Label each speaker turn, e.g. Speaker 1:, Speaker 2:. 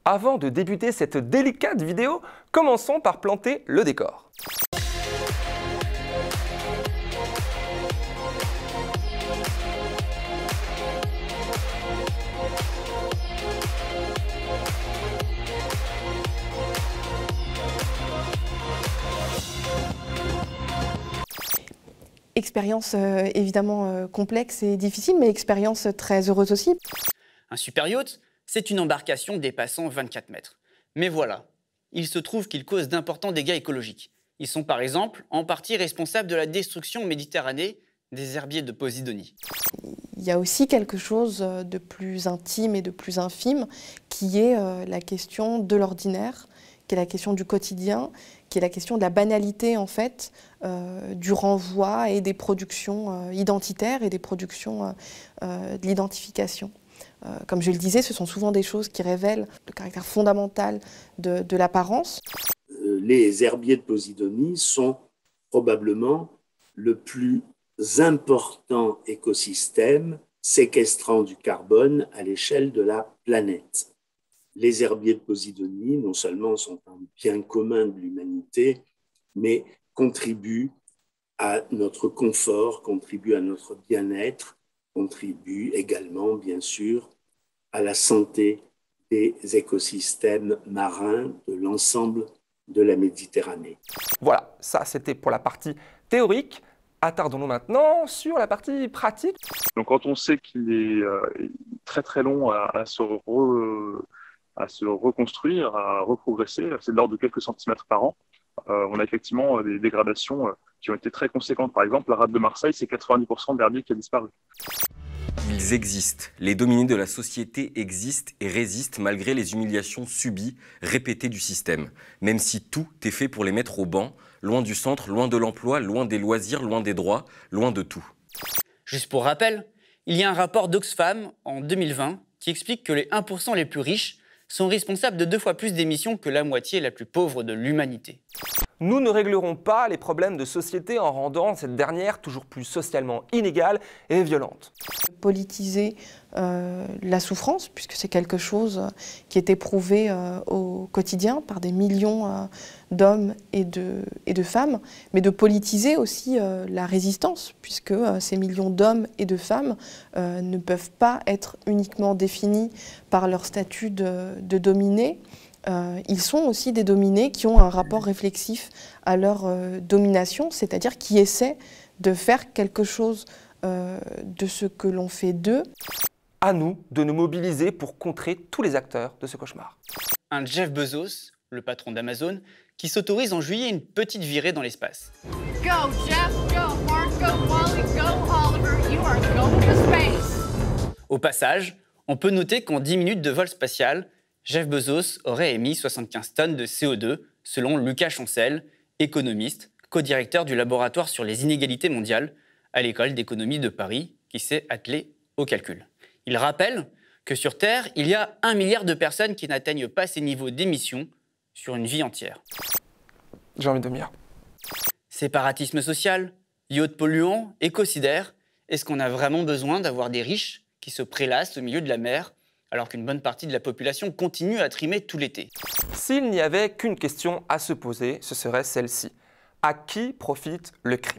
Speaker 1: Avant de débuter cette délicate vidéo, commençons par planter le décor.
Speaker 2: Expérience évidemment complexe et difficile, mais expérience très heureuse aussi.
Speaker 3: Un super yacht, c'est une embarcation dépassant 24 mètres. Mais voilà, il se trouve qu'ils causent d'importants dégâts écologiques. Ils sont par exemple en partie responsables de la destruction en Méditerranée des herbiers de Posidonie.
Speaker 2: Il y a aussi quelque chose de plus intime et de plus infime qui est la question de l'ordinaire, qui est la question du quotidien, qui est la question de la banalité en fait, du renvoi et des productions identitaires et des productions de l'identification. Comme je le disais, ce sont souvent des choses qui révèlent le caractère fondamental de l'apparence.
Speaker 4: Les herbiers de Posidonie sont probablement le plus important écosystème séquestrant du carbone à l'échelle de la planète. Les herbiers de Posidonie, non seulement sont un bien commun de l'humanité, mais contribuent à notre confort, contribuent à notre bien-être, contribuent également, bien sûr, à la santé des écosystèmes marins de l'ensemble de la Méditerranée.
Speaker 1: Voilà, ça c'était pour la partie théorique. Attardons-nous maintenant sur la partie pratique.
Speaker 5: Donc quand on sait qu'il est très très long à se reconstruire, à reprogresser, c'est de l'ordre de quelques centimètres par an, on a effectivement des dégradations qui ont été très conséquentes. Par exemple, la rade de Marseille, c'est 90% d'herbier qui a disparu.
Speaker 6: Ils existent. Les dominés de la société existent et résistent malgré les humiliations subies, répétées du système. Même si tout est fait pour les mettre au banc, loin du centre, loin de l'emploi, loin des loisirs, loin des droits, loin de tout.
Speaker 3: Juste pour rappel, il y a un rapport d'Oxfam en 2020 qui explique que les 1% les plus riches sont responsables de 2 fois plus d'émissions que la moitié la plus pauvre de l'humanité.
Speaker 1: Nous ne réglerons pas les problèmes de société en rendant cette dernière toujours plus socialement inégale et violente.
Speaker 2: Politiser la souffrance, puisque c'est quelque chose qui est éprouvé au quotidien par des millions d'hommes et de femmes, mais de politiser aussi la résistance, puisque ces millions d'hommes et de femmes ne peuvent pas être uniquement définis par leur statut de dominés. Ils sont aussi des dominés qui ont un rapport réflexif à leur domination, c'est-à-dire qui essaient de faire quelque chose de ce que l'on fait d'eux.
Speaker 1: À nous de nous mobiliser pour contrer tous les acteurs de ce cauchemar.
Speaker 3: Un Jeff Bezos, le patron d'Amazon, qui s'autorise en juillet une petite virée dans l'espace.
Speaker 7: Go Jeff, go Mark, go Wally, go Oliver, you are going to space.
Speaker 3: Au passage, on peut noter qu'en 10 minutes de vol spatial, Jeff Bezos aurait émis 75 tonnes de CO2, selon Lucas Chancel, économiste, co-directeur du laboratoire sur les inégalités mondiales à l'école d'économie de Paris, qui s'est attelé au calcul. Il rappelle que sur Terre, il y a 1 milliard de personnes qui n'atteignent pas ces niveaux d'émissions sur une vie entière.
Speaker 1: J'ai envie de dormir.
Speaker 3: Séparatisme social, yacht polluant, écocidaire, est-ce qu'on a vraiment besoin d'avoir des riches qui se prélassent au milieu de la mer alors qu'une bonne partie de la population continue à trimer tout l'été?
Speaker 1: S'il n'y avait qu'une question à se poser, ce serait celle-ci. À qui profite le crime ?